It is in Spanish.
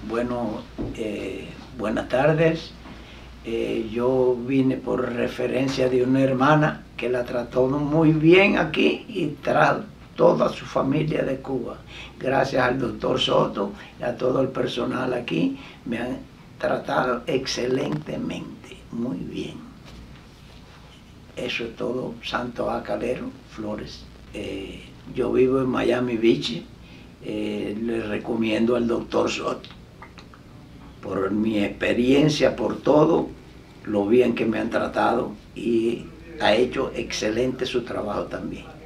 Bueno, buenas tardes. Yo vine por referencia de una hermana que la trató muy bien aquí y trajo toda su familia de Cuba. Gracias al doctor Soto y a todo el personal aquí, me han tratado excelentemente, muy bien. Eso es todo, Santo A. Calero, Flores. Yo vivo en Miami Beach. Le recomiendo al doctor Soto por mi experiencia, por todo lo bien que me han tratado, y ha hecho excelente su trabajo también.